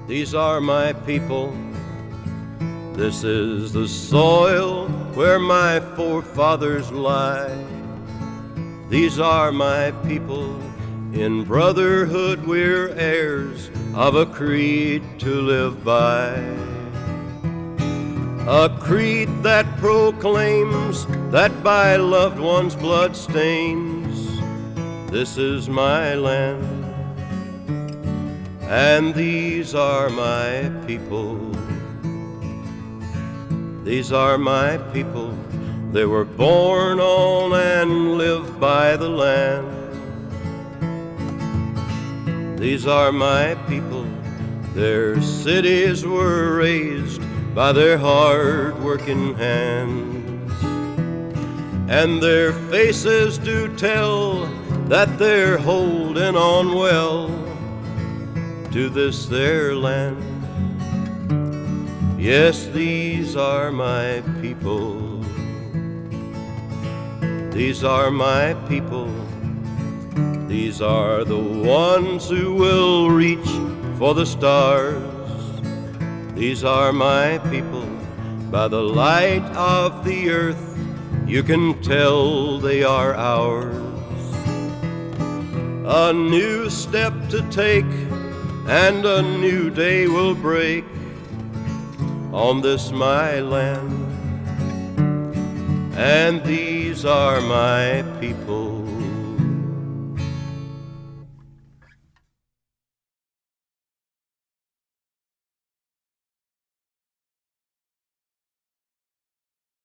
These are my people. This is the soil where my forefathers lie. These are my people. In brotherhood we're heirs of a creed to live by. A creed that proclaims that by loved ones' blood stains, this is my land, and these are my people. These are my people. They were born on and live by the land. These are my people. Their cities were raised by their hard-working hands, and their faces do tell that they're holding on well to this their land. Yes, these are my people. These are my people. These are the ones who will reach for the stars. These are my people. By the light of the earth, you can tell they are ours. A new step to take, and a new day will break on this my land. And these are my people.